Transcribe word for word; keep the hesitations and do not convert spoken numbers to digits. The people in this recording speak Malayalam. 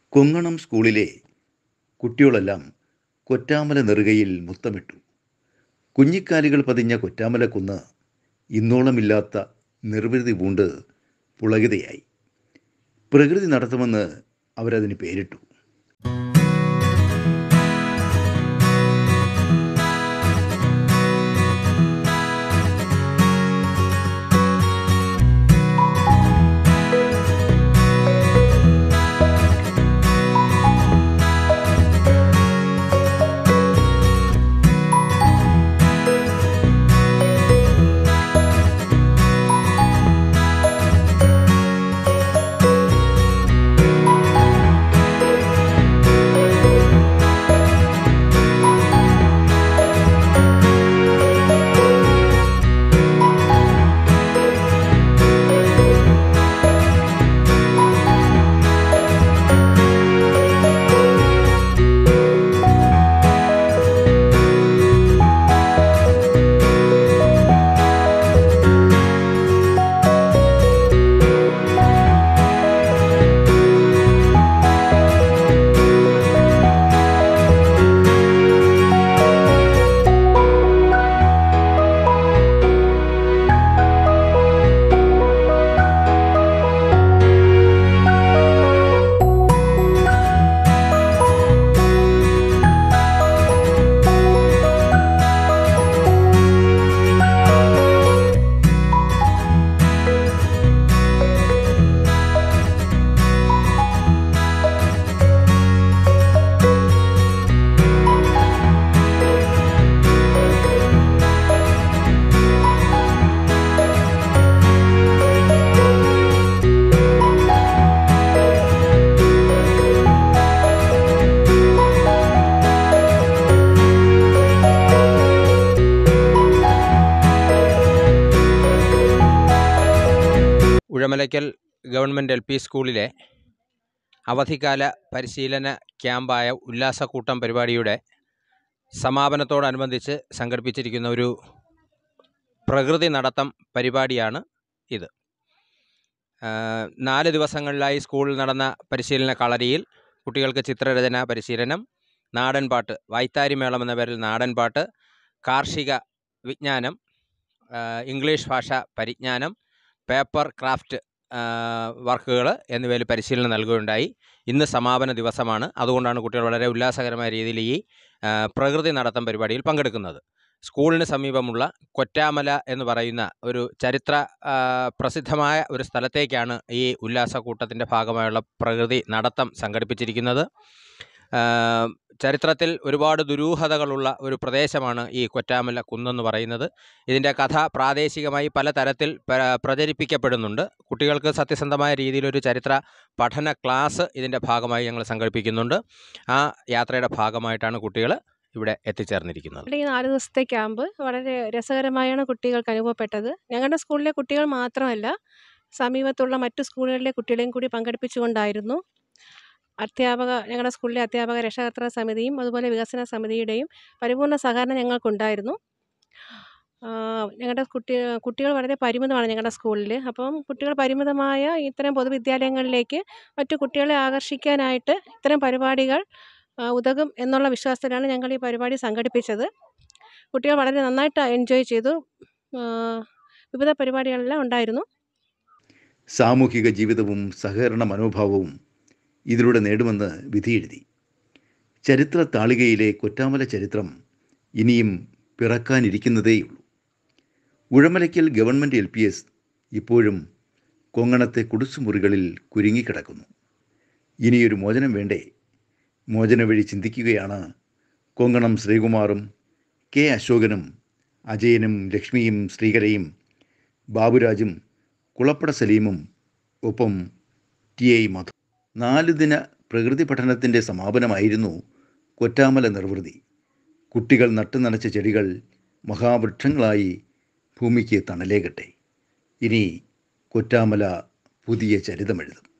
കൊങ്ങണം സ്കൂളിലെ കുട്ടികളെല്ലാം കൊറ്റാമല നെറുകയിൽ മുത്തമിട്ടു. കുഞ്ഞിക്കാലുകൾ പതിഞ്ഞ കൊറ്റാമല കുന്ന് ഇന്നോളമില്ലാത്ത നിർവൃതി പൂണ്ട് പുളകിതയായി. പ്രകൃതി നടത്തുമെന്ന് അവരതിന് പേരിട്ടു. ഉഴമലയ്ക്കൽ ഗവൺമെൻറ് എൽ പി സ്കൂളിലെ അവധിക്കാല പരിശീലന ക്യാമ്പായ ഉല്ലാസക്കൂട്ടം പരിപാടിയുടെ സമാപനത്തോടനുബന്ധിച്ച് സംഘടിപ്പിച്ചിരിക്കുന്ന ഒരു പ്രകൃതി നടത്തം പരിപാടിയാണ് ഇത്. നാല് ദിവസങ്ങളിലായി സ്കൂളിൽ നടന്ന പരിശീലന കളരിയിൽ കുട്ടികൾക്ക് ചിത്രരചന പരിശീലനം, നാടൻപാട്ട്, വായ്ത്താരിമേളം എന്ന പേരിൽ നാടൻപാട്ട്, കാർഷിക വിജ്ഞാനം, ഇംഗ്ലീഷ് ഭാഷ പരിജ്ഞാനം, പേപ്പർ ക്രാഫ്റ്റ് വർക്കുകൾ എന്നിവയിൽ പരിശീലനം നൽകുകയുണ്ടായി. ഇന്ന് സമാപന ദിവസമാണ്. അതുകൊണ്ടാണ് കുട്ടികൾ വളരെ ഉല്ലാസകരമായ രീതിയിൽ ഈ പ്രകൃതി നടത്തം പരിപാടിയിൽ പങ്കെടുക്കുന്നത്. സ്കൂളിന് സമീപമുള്ള കൊറ്റാമല എന്ന് പറയുന്ന ഒരു ചരിത്ര പ്രസിദ്ധമായ ഒരു സ്ഥലത്തേക്കാണ് ഈ ഉല്ലാസക്കൂട്ടത്തിൻ്റെ ഭാഗമായുള്ള പ്രകൃതി നടത്തം സംഘടിപ്പിച്ചിരിക്കുന്നത്. ചരിത്രത്തിൽ ഒരുപാട് ദുരൂഹതകളുള്ള ഒരു പ്രദേശമാണ് ഈ കൊറ്റാമല കുന്നെന്ന് പറയുന്നത്. ഇതിൻ്റെ കഥ പ്രാദേശികമായി പലതരത്തിൽ പ്രചരിപ്പിക്കപ്പെടുന്നുണ്ട്. കുട്ടികൾക്ക് സത്യസന്ധമായ രീതിയിലൊരു ചരിത്ര പഠന ക്ലാസ് ഇതിൻ്റെ ഭാഗമായി ഞങ്ങൾ സംഘടിപ്പിക്കുന്നുണ്ട്. ആ യാത്രയുടെ ഭാഗമായിട്ടാണ് കുട്ടികൾ ഇവിടെ എത്തിച്ചേർന്നിരിക്കുന്നത്. ഈ നാല് ദിവസത്തെ ക്യാമ്പ് വളരെ രസകരമായാണ് കുട്ടികൾക്ക് അനുഭവപ്പെട്ടത്. ഞങ്ങളുടെ സ്കൂളിലെ കുട്ടികൾ മാത്രമല്ല, സമീപത്തുള്ള മറ്റു സ്കൂളുകളിലെ കുട്ടികളെയും കൂടി പങ്കെടുപ്പിച്ചുകൊണ്ടായിരുന്നു. അധ്യാപക ഞങ്ങളുടെ സ്കൂളിലെ അധ്യാപക രക്ഷാകർതൃ സമിതിയും അതുപോലെ വികസന സമിതിയുടെയും പരിപൂർണ്ണ സഹകരണം ഞങ്ങൾക്കുണ്ടായിരുന്നു. ഞങ്ങളുടെ കുട്ടി കുട്ടികൾ വളരെ പരിമിതമാണ് ഞങ്ങളുടെ സ്കൂളിൽ. അപ്പം കുട്ടികൾ പരിമിതമായ ഇത്തരം പൊതുവിദ്യാലയങ്ങളിലേക്ക് മറ്റു കുട്ടികളെ ആകർഷിക്കാനായിട്ട് ഇത്തരം പരിപാടികൾ ഉതകും എന്നുള്ള വിശ്വാസത്തിലാണ് ഞങ്ങൾ ഈ പരിപാടി സംഘടിപ്പിച്ചത്. കുട്ടികൾ വളരെ നന്നായിട്ട് എൻജോയ് ചെയ്തു. വിവിധ പരിപാടികളെല്ലാം ഉണ്ടായിരുന്നു. സാമൂഹിക ജീവിതവും സഹകരണ മനോഭാവവും ഇതിലൂടെ നേടുമെന്ന് വിധിയെഴുതി. ചരിത്ര താളികയിലെ കൊറ്റാമല ചരിത്രം ഇനിയും പിറക്കാനിരിക്കുന്നതേയുള്ളൂ. Uzhamalakkal government L P S ഇപ്പോഴും കൊങ്ങണത്തെ കുടുസുമുറികളിൽ കുരുങ്ങിക്കിടക്കുന്നു. ഇനിയൊരു മോചനം വേണ്ടേ? മോചന വഴി ചിന്തിക്കുകയാണ് കൊങ്ങണം ശ്രീകുമാറും കെ അശോകനും അജയനും ലക്ഷ്മിയും ശ്രീകരയും ബാബുരാജും കുളപ്പട സലീമും ഒപ്പം ടി ഐ മധു. നാല് ദിന പ്രകൃതി പഠനത്തിൻ്റെ സമാപനമായിരുന്നു കൊറ്റാമല നിർവൃതി. കുട്ടികൾ നട്ടുനനച്ച ചെടികൾ മഹാവൃക്ഷങ്ങളായി ഭൂമിക്ക് തണലേകട്ടെ. ഇനി കൊറ്റാമല പുതിയ ചരിതമെഴുതും.